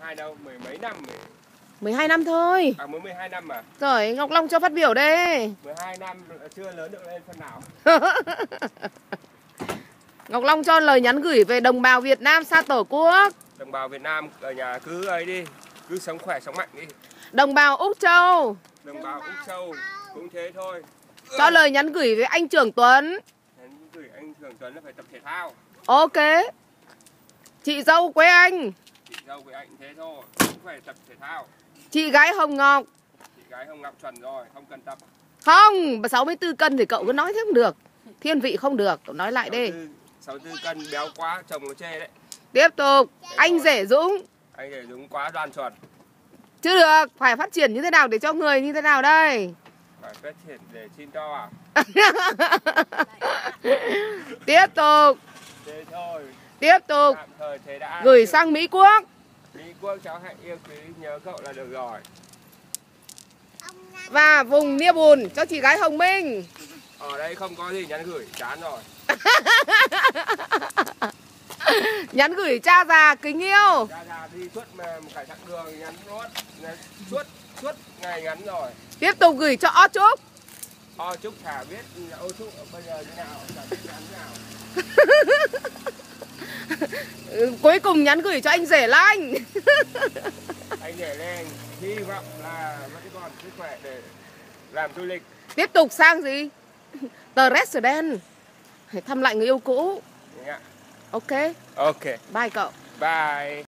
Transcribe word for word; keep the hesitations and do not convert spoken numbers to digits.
hai đâu, mười mấy năm mới... mười hai năm thôi. À mới mười hai năm à? Rồi, Ngọc Long cho phát biểu đây. mười hai năm chưa lớn được lên phần nào. Ngọc Long cho lời nhắn gửi về đồng bào Việt Nam xa tổ quốc. Đồng bào Việt Nam ở nhà cứ ấy đi, cứ sống khỏe, sống mạnh đi. Đồng bào Úc Châu. Đồng bào Úc Châu cũng thế thôi. Cho lời nhắn gửi với anh Trưởng Tuấn. Nhắn gửi anh Trưởng Tuấn là phải tập thể thao. Ok. Chị dâu quê anh. Chị dâu của anh thế thôi, cũng phải tập thể thao. Chị gái Hồng Ngọc. Chị gái Hồng Ngọc chuẩn rồi, không cần tập. Không, sáu mươi tư cân thì cậu cứ nói thế không được. Thiên vị không được, cậu nói lại đi. sáu mươi tư cân béo quá, chồng nó chê đấy. Tiếp tục, anh Rể Dũng. Anh Rể Dũng quá đoan chuẩn. Chưa được, phải phát triển như thế nào để cho người như thế nào đây? Phải phát triển để xin cho à? Tiếp tục. Thế thôi. Tiếp tục. Tạm thời thế đã. Gửi sang Mỹ Quốc. Mỹ Quốc cháu hãy yêu quý nhớ cậu là được rồi. Và vùng Nia Bùn cho chị gái Hồng Minh. Ở đây không có gì nhắn gửi, chán rồi. Nhắn gửi cha già kính yêu. Cha già đi suốt một cả chặng đường nhắn suốt, suốt suốt ngày ngắn rồi. Tiếp tục gửi cho O Trúc. O Trúc chả biết O Trúc bây giờ như nào, chả biết nhắn thế nào. Cuối cùng nhắn gửi cho anh Rể Lanh. Anh Rể lên, hy vọng là vẫn còn sức khỏe để làm du lịch. Tiếp tục sang gì? Tờ Resident. Hãy thăm lại người yêu cũ. Yeah. Ok. Ok. Bye cậu. Bye.